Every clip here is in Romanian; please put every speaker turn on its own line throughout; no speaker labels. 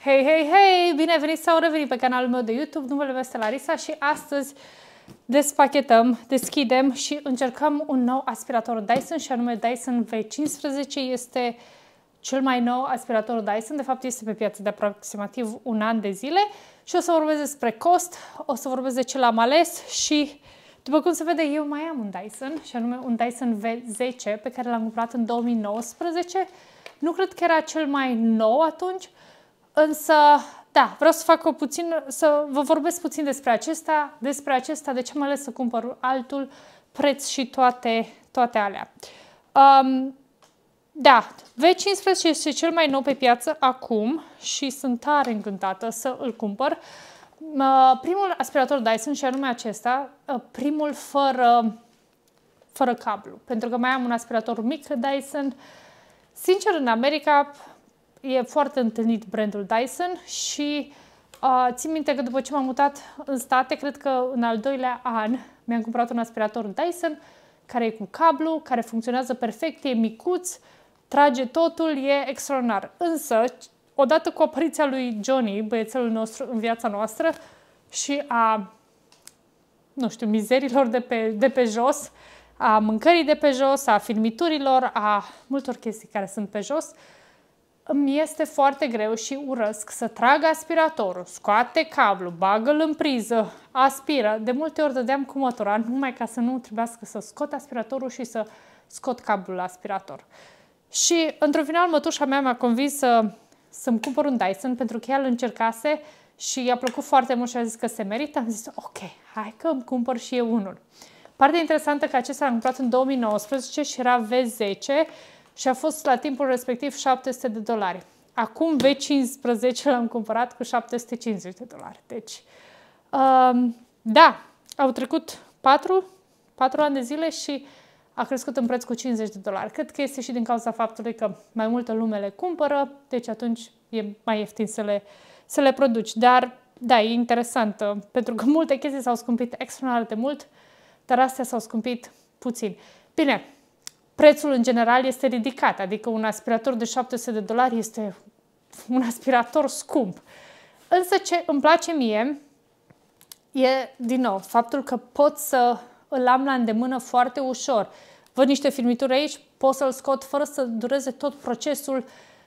Hei, hei, hei! Bine ai venit sau revenit pe canalul meu de YouTube. Numele meu este Larisa și astăzi despachetăm, deschidem și încercăm un nou aspirator Dyson și anume Dyson V15. Este cel mai nou aspirator Dyson, de fapt este pe piață de aproximativ un an de zile și o să vorbesc despre cost, o să vorbesc de ce l-am ales și după cum se vede eu mai am un Dyson și anume un Dyson V10 pe care l-am cumpărat în 2019. Nu cred că era cel mai nou atunci, însă, da, vreau să fac să vă vorbesc puțin despre acesta, de ce am ales să cumpăr altul, preț și toate alea. Da, V15 este cel mai nou pe piață acum și sunt tare încântată să îl cumpăr. Primul aspirator Dyson și anume acesta, primul fără cablu, pentru că mai am un aspirator mic Dyson. Sincer, în America e foarte întâlnit brandul Dyson și țin minte că după ce m-am mutat în state, cred că în al doilea an mi-am cumpărat un aspirator Dyson care e cu cablu, care funcționează perfect, e micuț, trage totul, e extraordinar. Însă, odată cu apariția lui Johnny, băiețelul nostru în viața noastră și a, nu știu, mizerilor de pe jos, a mâncării de pe jos, a firmiturilor, a multor chestii care sunt pe jos, îmi este foarte greu și urăsc să trag aspiratorul, scoate cablu, bagă-l în priză, aspiră. De multe ori dădeam cu mătura, numai ca să nu trebuiască să scot aspiratorul și să scot cablul la aspirator. Și, într-un final, mătușa mea m-a convins să-mi cumpăr un Dyson, pentru că ea îl încercase și i-a plăcut foarte mult și a zis că se merită. Am zis, ok, hai că îmi cumpăr și eu unul. Partea interesantă că acesta l-am cumpărat în 2019 și era V10 și a fost la timpul respectiv $700. Acum V15 l-am cumpărat cu $750. Deci, da, au trecut 4 ani de zile și a crescut în preț cu $50. Cred că este și din cauza faptului că mai multă lume le cumpără, deci atunci e mai ieftin să le produci. Dar, da, e interesant, pentru că multe chestii s-au scumpit extraordinar de mult, dar astea s-au scumpit puțin. Bine, prețul în general este ridicat, adică un aspirator de $700 este un aspirator scump. Însă ce îmi place mie e, din nou, faptul că pot să îl am la îndemână foarte ușor. Văd niște firmituri aici, pot să-l scot fără să dureze tot procesul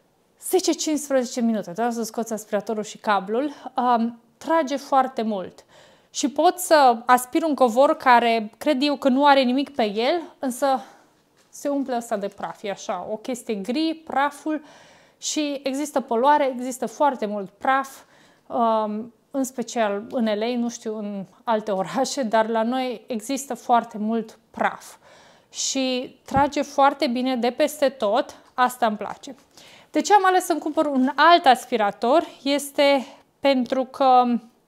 10-15 minute. Doar să scoți aspiratorul și cablul. Trage foarte mult. Și pot să aspir un covor care cred eu că nu are nimic pe el, însă se umple ăsta de praf. E așa, o chestie gri, praful și există poluare, există foarte mult praf, în special în LA, nu știu în alte orașe, dar la noi există foarte mult praf și trage foarte bine de peste tot, asta îmi place. De ce am ales să-mi cumpăr un alt aspirator? Este pentru că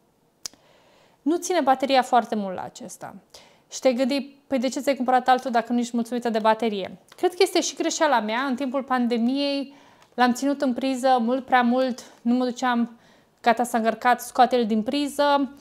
nu ține bateria foarte mult la acesta. Și te gândi, păi de ce ți-ai cumpărat altul dacă nu ești mulțumită de baterie? Cred că este și greșeala mea. În timpul pandemiei l-am ținut în priză mult prea mult, nu mă duceam, gata, s-a încărcat, scoate-l din priză.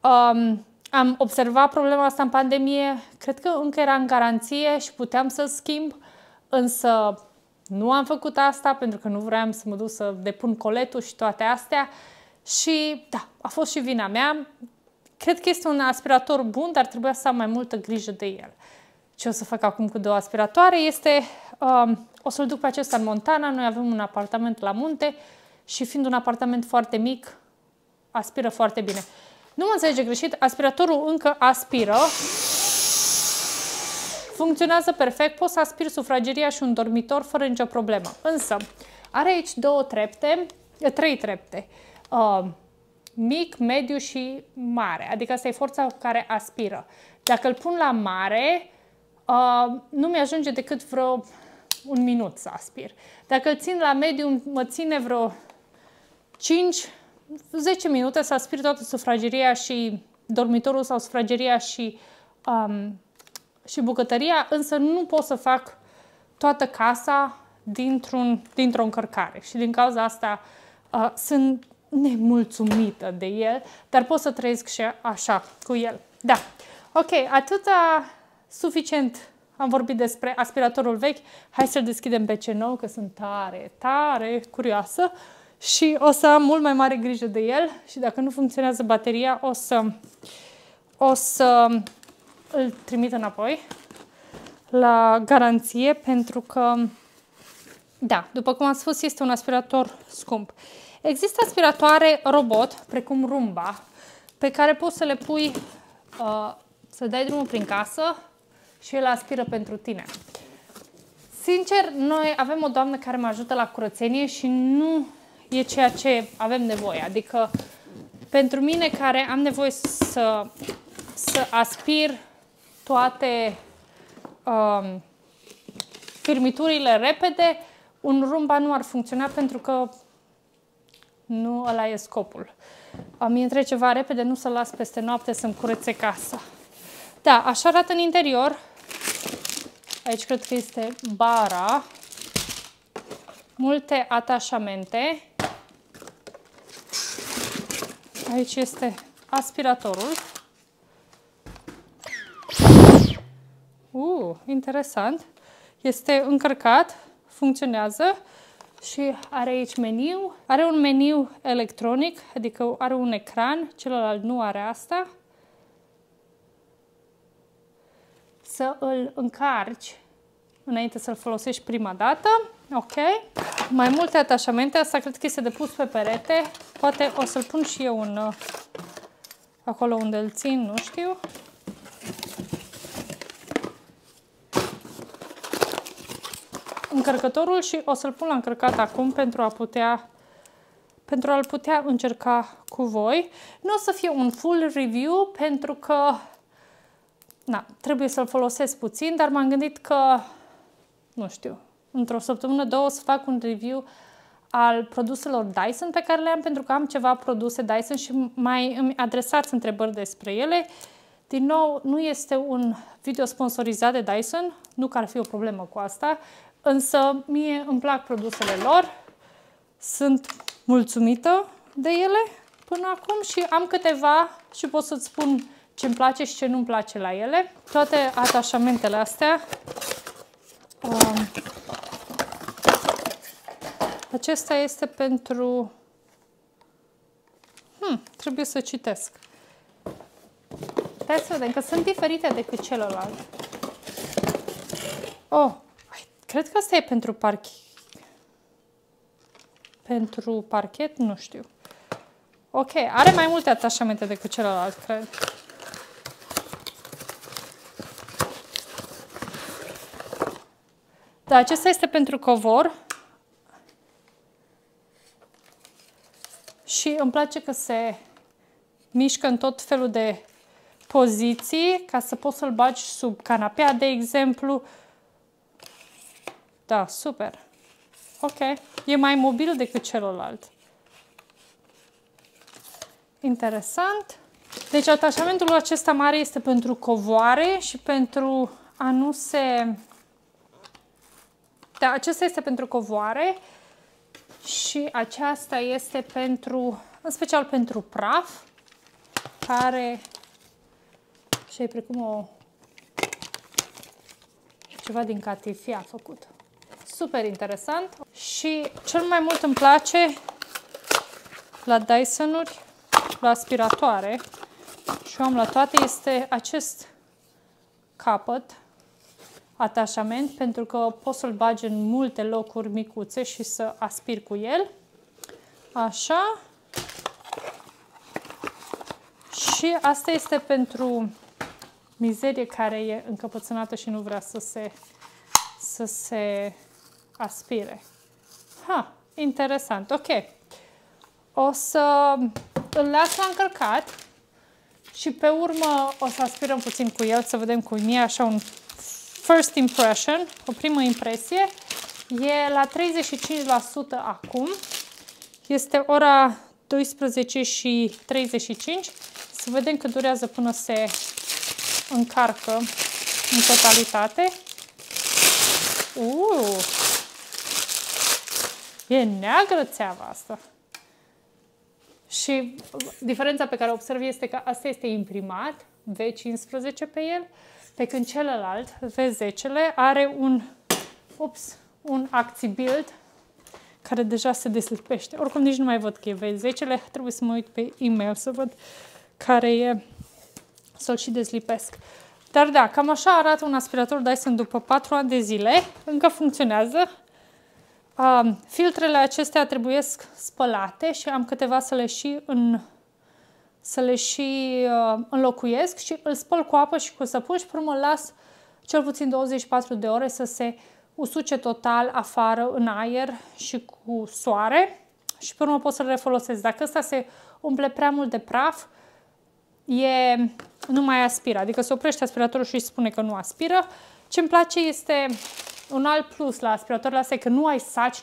Am observat problema asta în pandemie, cred că încă era în garanție și puteam să-l schimb, însă nu am făcut asta pentru că nu vreau să mă duc să depun coletul și toate astea. Și da, a fost și vina mea. Cred că este un aspirator bun, dar trebuia să am mai multă grijă de el. Ce o să fac acum cu două aspiratoare este, o să-l duc pe acesta în Montana, noi avem un apartament la munte și fiind un apartament foarte mic, aspiră foarte bine. Nu mă înțelege greșit, aspiratorul încă aspiră, funcționează perfect, poți să aspiri sufrageria și un dormitor fără nicio problemă. Însă, are aici trei trepte. Mic, mediu și mare, adică asta e forța care aspiră. Dacă îl pun la mare, nu mi-ajunge decât vreo un minut să aspir. Dacă îl țin la mediu, mă ține vreo 5-10 minute să aspir toată sufrageria și dormitorul sau sufrageria și bucătăria, însă nu pot să fac toată casa dintr-o încărcare. Și din cauza asta sunt nemulțumită de el, dar pot să trăiesc și așa cu el. Da, ok, atâta suficient am vorbit despre aspiratorul vechi. Hai să-l deschidem pe ce nou, că sunt tare curioasă și o să am mult mai mare grijă de el și dacă nu funcționează bateria o să îl trimit înapoi la garanție pentru că, da, după cum am spus, este un aspirator scump. Există aspiratoare robot, precum Roomba, pe care poți să le pui, să dai drumul prin casă și el aspiră pentru tine. Sincer, noi avem o doamnă care mă ajută la curățenie și nu e ceea ce avem nevoie. Adică, pentru mine care am nevoie să aspir toate firmiturile repede, un Roomba nu ar funcționa pentru că nu ăla e scopul. Mie îmi trece ceva repede, nu să las peste noapte să-mi curețe casa. Da, așa arată în interior. Aici cred că este bara. Multe atașamente. Aici este aspiratorul. Interesant. Este încărcat, funcționează și are aici meniu. Are un meniu electronic, adică are un ecran, celălalt nu are asta. Să îl încarci înainte să-l folosești prima dată. Ok. Mai multe atașamente. Asta cred că este de pus pe perete. Poate o să-l pun și eu acolo unde îl țin, nu știu. Încărcătorul și o să-l pun la încărcat acum pentru a-l putea încerca cu voi. Nu o să fie un full review pentru că trebuie să-l folosesc puțin, dar m-am gândit că, nu știu, într-o săptămână, două o să fac un review al produselor Dyson pe care le am, pentru că am ceva produse Dyson și mai îmi adresați întrebări despre ele. Din nou, nu este un video sponsorizat de Dyson, nu că ar fi o problemă cu asta, însă mie îmi plac produsele lor, sunt mulțumită de ele până acum și am câteva și pot să-ți spun ce-mi place și ce nu-mi place la ele. Toate atașamentele astea. Acesta este pentru... trebuie să citesc. Hai să vedem că sunt diferite decât celălalt. Cred că asta e pentru pentru parchet, nu știu. Ok, are mai multe atașamente decât celălalt, cred. Da, acesta este pentru covor. Și îmi place că se mișcă în tot felul de poziții, ca să poți să-l bagi sub canapea, de exemplu. Da, super. Ok. E mai mobil decât celălalt. Interesant. Deci atașamentul acesta mare este pentru covoare și pentru a nu se... Da, acesta este pentru covoare și aceasta este pentru, în special pentru praf, care și e precum ceva din catifie a făcut. Super interesant. Și cel mai mult îmi place la Dyson-uri, la aspiratoare, și eu am la toate, este acest capăt, atașament, pentru că poți să-l bagi în multe locuri micuțe și să aspiri cu el. Așa. Și asta este pentru mizerie care e încăpățânată și nu vrea să se aspire. Interesant. Ok. O să îl las la încărcat și pe urmă o să aspirăm puțin cu el, să vedem cum e, așa un first impression, o primă impresie. E la 35% acum. Este ora 12:35. Să vedem cât durează până se încarcă în totalitate. E neagră țeava asta. Și diferența pe care o observ este că asta este imprimat, V15 pe el, pe când celălalt, V10-le, are un ActiBuild care deja se deslipește. Oricum nici nu mai văd că e V10-le, trebuie să mă uit pe e-mail să văd care e, să-l și deslipesc. Dar da, cam așa arată un aspirator Dyson după 4 ani de zile, încă funcționează. Filtrele acestea trebuie spălate și am câteva să le și înlocuiesc și îl spăl cu apă și cu săpun și pe urmă las cel puțin 24 de ore să se usuce total afară în aer și cu soare și pe urmă pot să-l refolosesc. Dacă ăsta se umple prea mult de praf, nu mai aspiră, adică se oprește aspiratorul și își spune că nu aspiră. Ce îmi place este un alt plus la aspiratoarele astea, că nu ai saci,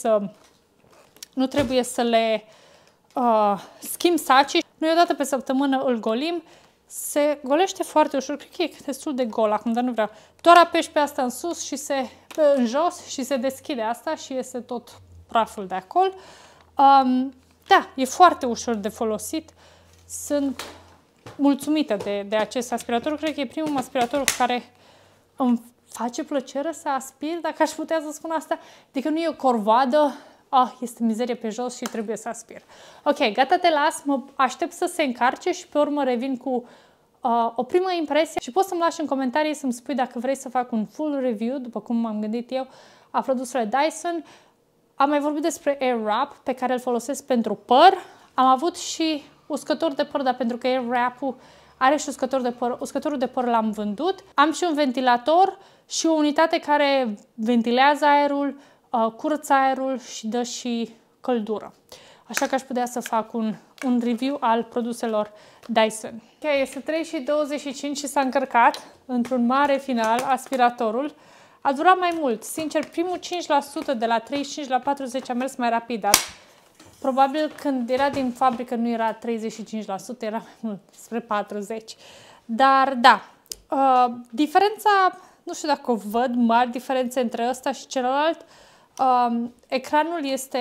nu trebuie să le schimbi sacii. Noi odată pe săptămână îl golim, se golește foarte ușor, cred că e destul de gol acum, dar nu vreau. Doar apeși pe asta în sus și în jos și se deschide asta și iese tot praful de acolo. Da, e foarte ușor de folosit. Sunt mulțumită de acest aspirator. Cred că e primul aspirator care îmi face plăcere să aspir, dacă aș putea să spun asta. Adică nu e o corvoadă, este mizerie pe jos și trebuie să aspir. Ok, gata, te las, mă aștept să se încarce și pe urmă revin cu o primă impresie și poți să-mi lași în comentarii să-mi spui dacă vrei să fac un full review, după cum m-am gândit eu, a produsele Dyson. Am mai vorbit despre Airwrap, pe care îl folosesc pentru păr. Am avut și uscător de păr, dar pentru că Airwrap-ul are și uscătorul de păr l-am vândut. Am și un ventilator și o unitate care ventilează aerul, curăță aerul și dă și căldură. Așa că aș putea să fac un review al produselor Dyson. Ok, este 3:25 și s-a încărcat într-un mare final aspiratorul. A durat mai mult. Sincer, primul 5% de la 35 la 40 a mers mai rapid, dar probabil când era din fabrică nu era 35%, era mai mult, spre 40%. Dar da, diferența, nu știu dacă o văd, mari diferențe între ăsta și celălalt. Ecranul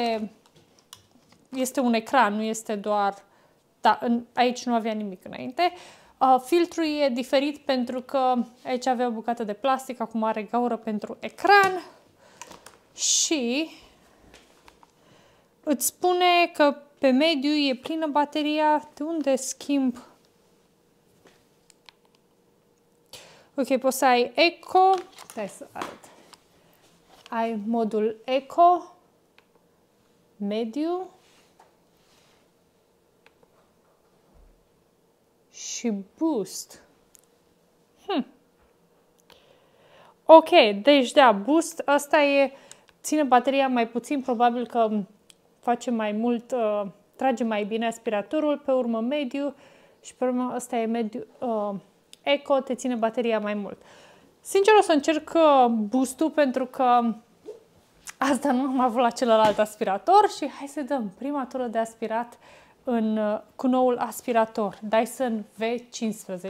este un ecran, nu este doar... Da, aici nu avea nimic înainte. Filtrul e diferit pentru că aici avea o bucată de plastic, acum are gaură pentru ecran și îți spune că pe mediu e plină bateria. De unde schimb? Ok, poți să ai Eco. Stai să arăt. Ai modul Eco, mediu și Boost. Ok, deci da, Boost, asta ține bateria mai puțin, probabil că face mai mult, trage mai bine aspiratorul, pe urmă mediu și pe urmă ăsta e mediu, Eco, te ține bateria mai mult. Sincer o să încerc Boost-ul pentru că asta nu am avut la celălalt aspirator și hai să dăm prima tură de aspirat cu noul aspirator Dyson V15.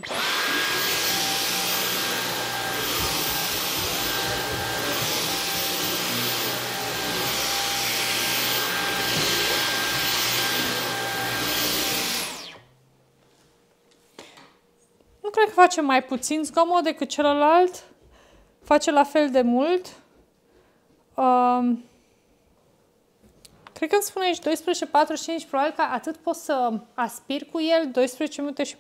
Nu cred că face mai puțin zgomot decât celălalt. Face la fel de mult. Cred că îmi spune aici 12:45, probabil că atât pot să aspir cu el, 12 minute și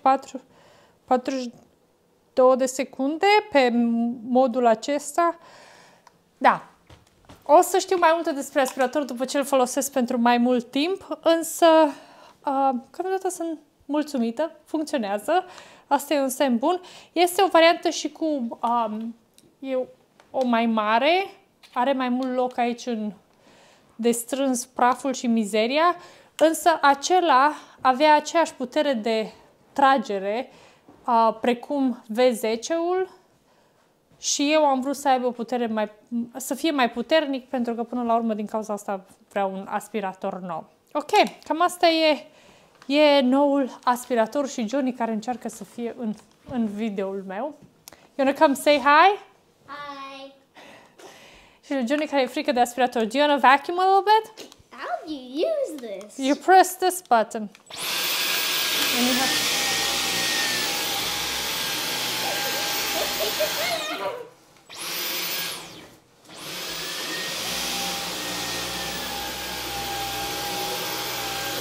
42 de secunde pe modul acesta. Da, o să știu mai multe despre aspirator după ce îl folosesc pentru mai mult timp, însă câteodată sunt mulțumită, funcționează, asta e un semn bun. Este o variantă și cu e o mai mare, are mai mult loc aici de strâns praful și mizeria, însă acela avea aceeași putere de tragere precum V10-ul și eu am vrut să aibă o putere să fie mai puternic pentru că până la urmă din cauza asta vreau un aspirator nou. Ok, cam asta e noul aspirator și Johnny care încearcă să fie în videoul meu. You wanna come say hi?
Hi.
Și Johnny care e frică de aspirator. Do you wanna vacuum a little bit?
How do you use this?
You press this button. And you have...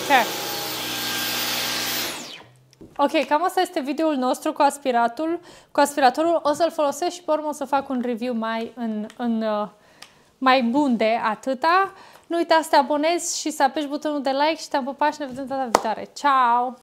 Okay. Ok, cam asta este videoul nostru cu aspiratorul. O să-l folosesc și pe urmă o să fac un review mai bun de atâta. Nu uita să te abonezi și să apeși butonul de like și te-am pupat și ne vedem data viitoare. Ciao!